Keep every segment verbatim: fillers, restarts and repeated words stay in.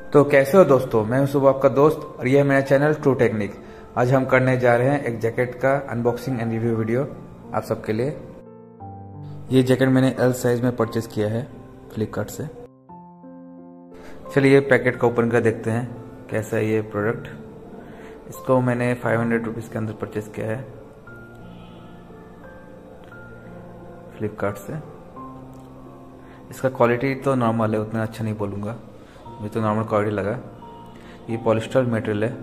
तो कैसे हो दोस्तों, मैं हूं सुबह आपका दोस्त और यह है मेरा चैनल ट्रू टेक्निक। आज हम करने जा रहे हैं एक जैकेट का अनबॉक्सिंग एंड रिव्यू वीडियो आप सबके लिए। ये जैकेट मैंने एल साइज में परचेज किया है फ्लिपकार्ट से। चलिए ये पैकेट का ओपन कर देखते हैं कैसा है ये प्रोडक्ट। इसको मैंने फाइव हंड्रेड रुपीज़ के अंदर परचेज किया है फ्लिपकार्ट से। इसका क्वालिटी तो नॉर्मल है, उतना अच्छा नहीं बोलूँगा, मुझे तो नॉर्मल क्वालिटी लगा। ये पॉलिस्टर मटेरियल है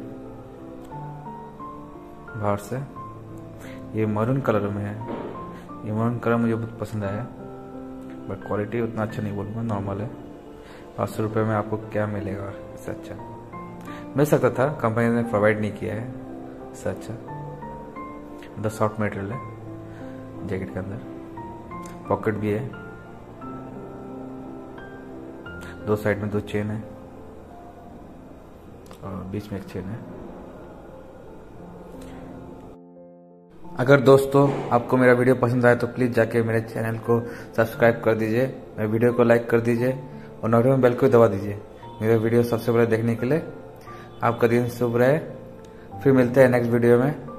बाहर से। ये मरून कलर में है। ये मरून कलर मुझे बहुत पसंद आया, बट क्वालिटी उतना अच्छा नहीं बोलूँगा, नॉर्मल है। पाँच सौ रुपये में आपको क्या मिलेगा इससे अच्छा? मिल सकता था, कंपनी ने प्रोवाइड नहीं किया है इससे अच्छा। मतलब सॉफ्ट मटेरियल है जैकेट के अंदर। पॉकेट भी है, दो साइड में दो चेन है और बीच में एक चेन है। अगर दोस्तों आपको मेरा वीडियो पसंद आए तो प्लीज़ जाके मेरे चैनल को सब्सक्राइब कर दीजिए, मेरे वीडियो को लाइक कर दीजिए और नोटिफिकेशन बेल को दबा दीजिए मेरे वीडियो सबसे पहले देखने के लिए। आपका दिन शुभ रहे। फिर मिलते हैं नेक्स्ट वीडियो में।